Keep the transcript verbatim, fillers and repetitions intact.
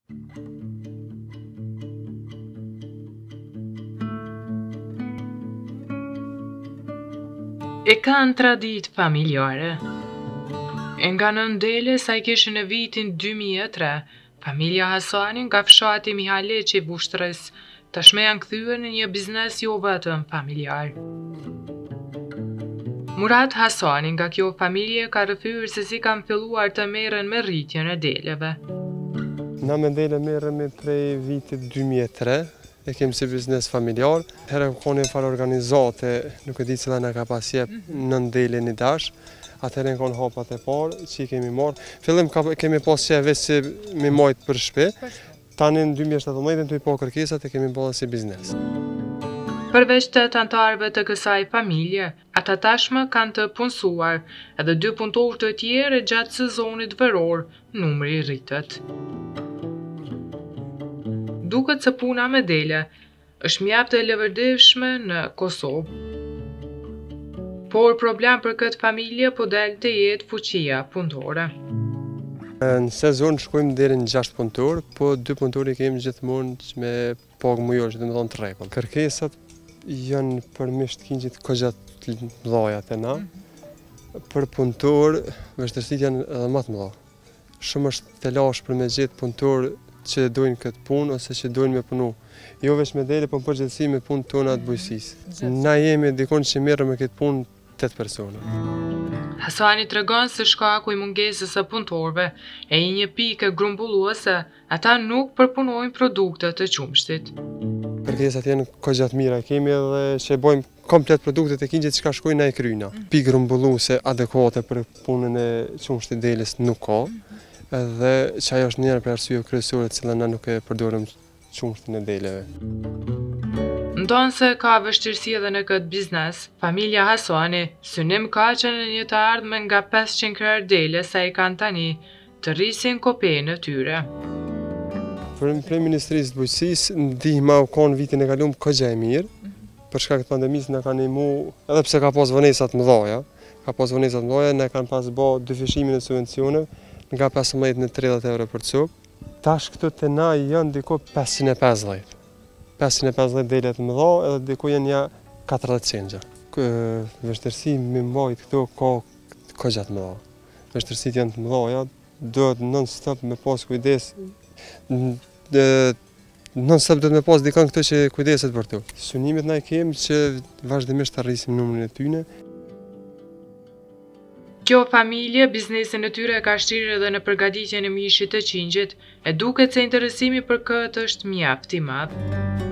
E kanë traditë familjare. E nga nëndele sa i kishë në vitin dy mijë e tre, familja Hasani nga fshati Mihaleqi Vushtrës tashme janë kthyer në një biznes jo vetëm familjar. Murat Hasani nga kjo familje ka rrëfyer se si kanë filluar të merren me rritjen e deleve. Na me dele merremi prej vitit dy mijë e tre, e kemi si biznes familjar. Herë kone farë organizate, nuk e di cila na ka pas jep nën dele një dash, atëherë në konë hapat e parë që i kemi marrë. Fillim ka, kemi pas që veç si mi majtë për shpe, tani në dy mijë e shtatëmbëdhjetë të i po kërkesat e kemi bërë si biznes. Përveç të të antarëve të kësaj familje, ata tashmë kanë të punësuar, edhe dy punëtorë të tjerë gjatë sezonit veror, numri rritet. Duket se puna me dele është mjaft e lëvërdishme në Kosovë. Por problem për këtë familje po del të jetë fuqia punëtore. Në sezon shkojmë deri në gjashtë punëtorë, po dy punëtorë i kemi gjithmonë me pagë mujore, që dhe më thonë të rregull. Kërkesat janë përmisht kinjit këgjat mëdhaja të na. Për punëtorë, vështirësitë janë edhe më të mëdha. Shumë është të lashë për me gjithë punëtorë që dojnë këtë punë ose që dojnë me punu. Jo veç me dele, po në përgjithësi me punë tona të bujqësisë. Na jemi dikon që merrem me këtë punë tetë persona. Hasani tregon se shkaku i mungesës së punëtorëve e një pikë grumbulluese, ata nuk përpunojnë produkte të qumshtit. Kërkesat janë këgjat mira, kemi edhe që bojmë komplet produktet e kinjit që ka shkojnë na e kryna. Pikë grumbulluese adekuate për punën e qumshtit deles nuk ka. Edhe që ajo është njëra për arsye kryesore që na nuk e përdorim qumshtin e deleve. Ndonë se ka vështirësi edhe në këtë biznes, familja Hasani synim ka që në një të ardhme nga pesëqind krerë dele sa i kanë tani të rrisin kopejën e tyre. Për prej Ministrisë të Bujqësisë, ndihma u konë vitin e kaluar këgja e mirë, për shkak të pandemisë na kanë ndihmu, edhe pse ka pas vonesat mëdha, ka pas vonesat mëdha, na kanë pas bë dyfishimin e subvencioneve nga pesëmbëdhjetë në tridhjetë euro për copë. Tash këtu te na janë diku pesëqind e pesëdhjetë. pesëqind e pesëdhjetë dele të mëdha edhe diku janë ja katërdhjetë qengja. Vështirësi me mbajt këto ka këgja të mëdha. Vështirësitë janë të mëdha, duhet non-stop me pas kujdes. Non-stop duhet me pas dikon këto që kujdeset për to. Synimet na i kemi që vazhdimisht të rrisim numrin e tyre. Kjo familje, biznesin e tyre ka shtirë edhe në përgatitjen e mishit të qingjit, e duket se interesimi për këtë është mjaft i madh.